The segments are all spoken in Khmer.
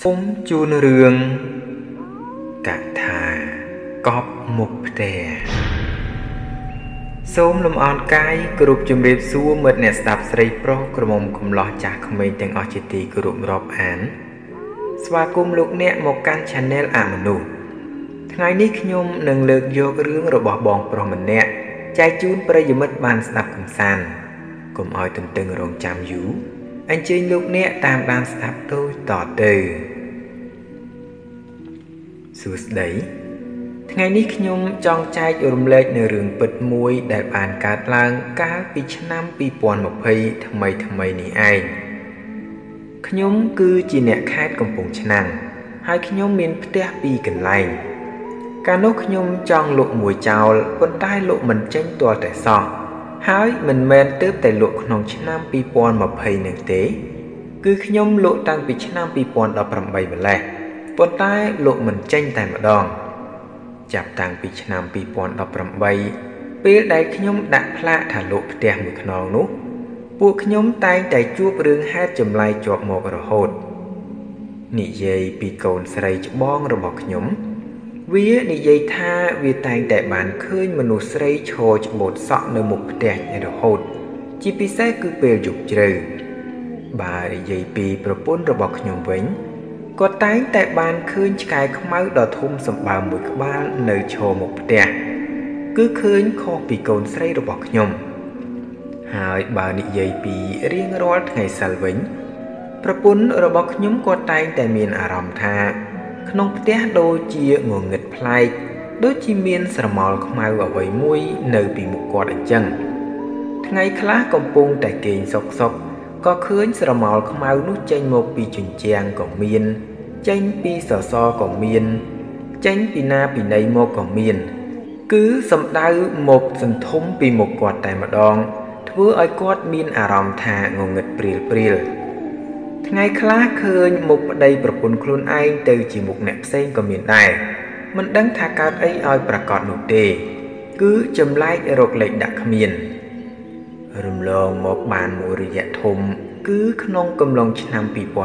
มจูนเรืองกะทา กอบมุกเตសូមលំអរកាយគោរពជំរាបសួរមិត្តអ្នកស្ដាប់ស្រីប្រុសក្រមុំកំឡោះចាស់ក្មេងទាំងអស់ជាទីគោរពរាប់អានស្វាគមន៍លោកអ្នកមកកាន់ Channel អមនុស្សថ្ងៃនេះខ្ញុំនឹងលើកយករឿងរបស់បងប្រុសម្នាក់ចែកជូនប្រិយមិត្តបានស្ដាប់កំសាន្តកុំឲ្យទន្ទឹងរង់ចាំយូរអញ្ជើញលោកអ្នកតាមដានស្ដាប់ដូចតទៅសួស្តីថ្ងៃនេះខ្ញុំចង់ចែករំលែកនៅរឿងពិតមួយដែលបានកើតឡើងកាលពីឆ្នាំ2020ថ្មីនេះឯងខ្ញុំគឺជាអ្នកខេត្តកំពង់ឆ្នាំងហើយខ្ញុំមានផ្ទះ2កន្លែងកាលនោះខ្ញុំចង់លក់មួយចោលប៉ុន្តែលក់មិនចេញទាល់តែសោះហើយមិនមែនទើបតែលក់ក្នុងឆ្នាំ2020នឹងទេគឺខ្ញុំលក់តាំងពីឆ្នាំ2018ម្លេះប៉ុន្តែលក់មិនចេញតែម្ដងចាប់តាំងពីឆ្នាំ2018ពេលដែលខ្ញុំដាក់ផ្លាកថាលក់ផ្ទះមួយខ្នងនោះពួកខ្ញុំតែងតែជួបរឿងហេតុចម្លែកជាប់មករហូតនិយាយពីកូនស្រីច្បងរបស់ខ្ញុំវានិយាយថាវាតែងតែបានឃើញមនុស្សស្រីឈរច្បូតសក់នៅមុខផ្ទះរហូតជាពិសេសគឺពេលយប់ជ្រៅបើនិយាយពីប្រពន្ធរបស់ខ្ញុំវិញគាត់តែងតែបានឃើញឆ្កែខ្មៅដ៏ធំសម្បើមមួយក្បាលនៅឈរមុខផ្ទះគឺឃើញខុសពីកូនស្រីរបស់ខ្ញុំហើយបើនិយាយពីរៀងរាល់ថ្ងៃសិលវិញប្រពន្ធរបស់ខ្ញុំគាត់តែងតែមានអារម្មណ៍ថាក្នុងផ្ទះដូចជាងងឹតប្លែកដូចជាមានស្រមោលខ្មៅអ្វីមួយនៅពីមុខគាត់អញ្ចឹងថ្ងៃខ្លះកំពុងតែគេងសុកក៏ឃើញស្រមោលខ្មៅនោះចេញមកពីជញ្ជាំងក៏មានចេញពីសសរក៏មានចេញពីណាពីណីមកក៏មានគឺសំដៅមកសន្ធុំពីមុខគាត់តែម្ដងធ្វើឲ្យគាត់មានអារម្មណ៍ថាងងឹតព្រាលថ្ងៃខ្លះឃើញមុខប្តីប្រពន្ធខ្លួនឯងទៅជាមុខអ្នកផ្សេងក៏មានដែរមិនដឹងថាកើតអីឲ្យប្រកាសនោះទេគឺចម្លែករកលេខដាក់គ្មានរំលងមកបានមួយរយៈធំគឺក្នុងកំឡុងឆ្នាំ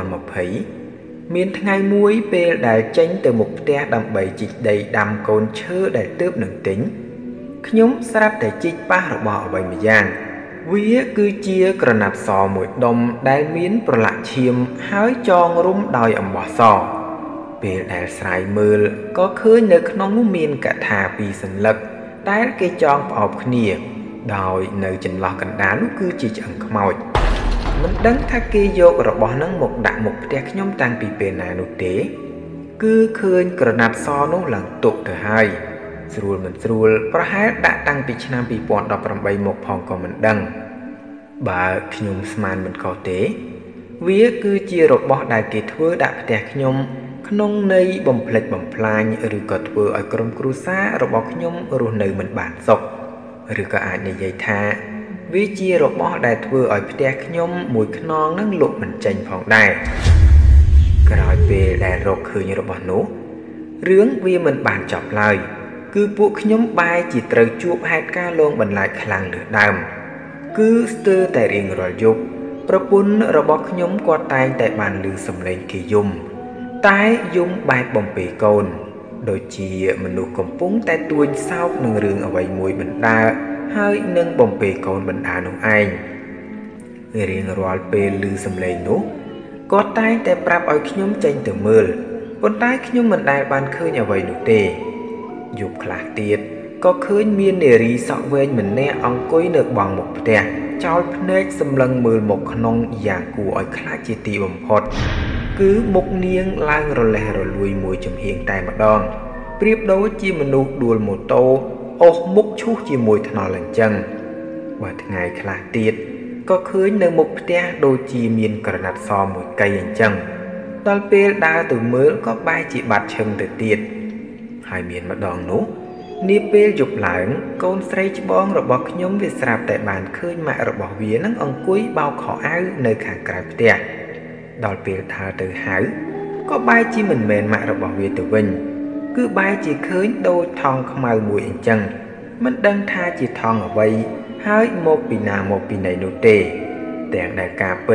2020មានថ្ងៃមួយពេលដែលចេញទៅមុខផ្ទះដើម្បីជីកដីដាំកូនឈើដែលទើបនឹងទិញខ្ញុំស្រាប់តែជីកប៉ះរបស់អ្វីម្យ៉ាងវាគឺជាក្រណាត់សមួយដុំដែលមានប្រឡាក់ឈាមហើយចងរុំដោយអំបោះសពេលដែលស្រាយមើលក៏ឃើញនៅក្នុងនោះមានកថាពីសន្លឹកដែលគេចងផ្អោបគ្នាដោយនៅចន្លោះកណ្ដាលនោះគឺជាឆ្អឹងខ្មោចមិនដឹងថាគេយករបស់ហ្នឹងមកដាក់មុខផ្ទះខ្ញុំតាំងពីពេលណានោះទេគឺឃើញក្រណាត់សនោះឡើងទុកទៅហើយស្រួលមិនស្រួលប្រហែលដាក់តាំងពីឆ្នាំ2018មកផងក៏មិនដឹងបើខ្ញុំស្មានមិនខុសទេវាគឺជារបស់ដែលគេធ្វើដាក់ផ្ទះខ្ញុំក្នុងន័យបំផ្លិចបំផ្លាញឬក៏ធ្វើឲ្យក្រុមគ្រួសាររបស់ខ្ញុំរស់នៅមិនបានសុខឬក៏អាចនិយាយថាវាជារបស់ដែលធ្វើឲ្យផ្ទះខ្ញុំមួយខ្នងនឹងលក់មិនចេញផងដែរក្រោយពេលដែលរកឃើញរបស់នោះរឿងវាមិនបានចប់ឡើយគឺពួកខ្ញុំបែរជាត្រូវជួបហេតុការណ៍លងបន្លាចខ្លាំងលើសដើមគឺស្ទើរតែរៀងរាល់យប់ប្រពន្ធរបស់ខ្ញុំគាត់តែងតែបានឮសំឡេងគេយំតែយំបែបបំពេកូនដូចជាមនុស្សកំពុងតែទួញសោកនឹងរឿងអ្វីមួយបណ្ដាហើយនឹងបំពេកូនបណ្ដានោះឯងរៀងរាល់ពេលឮសំឡេងនោះគាត់តែងតែប្រាប់ឲ្យខ្ញុំចេញទៅមើលប៉ុន្តែខ្ញុំមិនដែលបានឃើញអ្វីនោះទេយប់ខ្លះទៀតក៏ឃើញមាននារីសក់វែងម្នាក់អង្គុយនៅបង់មុខផ្ទះចោលភ្នែកសម្លឹងមើលមកក្នុងយ៉ាងគួរឲ្យខ្លាចជាទីបំផុតគឺមុខនាងឡើងរលេះរលួយមួយចំហៀងតែម្ដងប្រៀបដូចជាមនុស្សដួលម៉ូតូអូសមុខឈូសជាមួយថ្នល់អញ្ចឹងបើថ្ងៃខ្លះទៀតក៏ឃើញនៅមុខផ្ទះដូចជាមានក្រណាត់សមួយកៃអញ្ចឹងដល់ពេលដើរទៅមើលក៏បែរជាបាត់ឈឹងទៅទៀតហើយមានម្ដងនោះនាពេលយប់ឡើងកូនស្រីច្បងរបស់ខ្ញុំវាស្រាប់តែបានឃើញម៉ាក់របស់វានឹងអង្គុយបោកខោអាវនៅខាងក្រៅផ្ទះដល់ពេលដើរទៅហៅក៏បែរជាមិនមែនម៉ាក់របស់វាទៅវិញគឺបែរជាឃើញដូចថង់ខ្មៅមួយអញ្ចឹងមិនដឹងថាជាថង់អ្វីហើយមកពីណាមកពីណីនោះទេទាំងដែលការពិត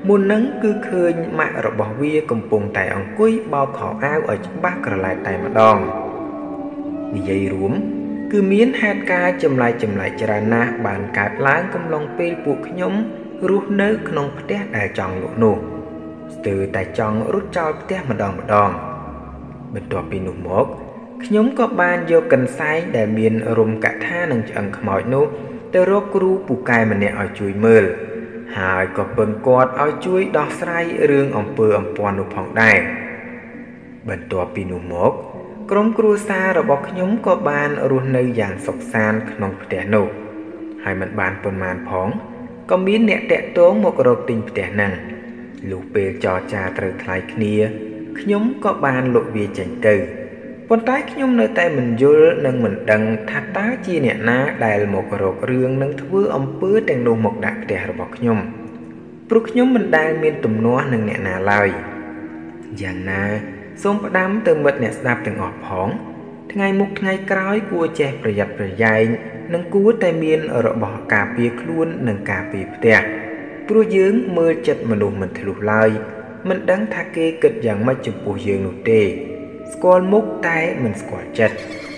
មុននឹងគឺឃើញម៉ាក់របស់វាកំពុងតែអង្គុយបោកខោអាវឲ្យច្បាស់ក្រឡែតតែម្ដងនិយាយរួមគឺមានហេតុការណ៍ចម្លែកច្រើនណាស់បានកើតឡើងកំឡុងពេលពួកខ្ញុំរស់នៅក្នុងផ្ទះដែលចង់លក់នោះស្ទើរតែចង់រត់ចោលផ្ទះម្ដងបន្ទាប់ពីនោះមកខ្ញុំក៏បានយកកន្សែងដែលមានរំកថានិងឆ្អឹងខ្មោចនោះទៅរកគ្រូពូកែម្នាក់ឲ្យជួយមើលហើយក៏ពឹងគាត់ឲ្យជួយដោះស្រាយរឿងអំពើអំព័ន្ធនោះផងដែរបន្ទាប់ពីនោះមកក្រុមគ្រួសាររបស់ខ្ញុំក៏បានរស់នៅយ៉ាងសុខសាន្តក្នុងផ្ទះនោះហើយមិនបានប៉ុន្មានផងក៏មានអ្នកតាក់ទងមករកទិញផ្ទះហ្នឹងលុះពេលចរចាត្រូវថ្លៃគ្នាខ្ញុំក៏បានលក់វាចេញទៅប៉ុន្តែខ្ញុំនៅតែមិនយល់និងមិនដឹងថាតើជាអ្នកណាដែលមករករឿងនិងធ្វើអំពើទាំងនោះមកដាក់ផ្ទះរបស់ខ្ញុំព្រោះខ្ញុំមិនដែលមានទំនាស់នឹងអ្នកណាឡើយយ៉ាងណាសូមផ្ដាំទៅមិត្តអ្នកស្ដាប់ទាំងអស់ផងថ្ងៃមុខថ្ងៃក្រោយគួរចេះប្រយ័ត្នប្រយែងនិងគួរតែមានរបស់ការពារខ្លួននិងការពារផ្ទះព្រោះយើងមើលចិត្តមនុស្សមិនធ្លុះឡើយមិនដឹងថាគេគិតយ៉ាងម៉េចចំពោះយើងនោះទេស្គាល់មុខតែមិនស្គាល់ចិត្ត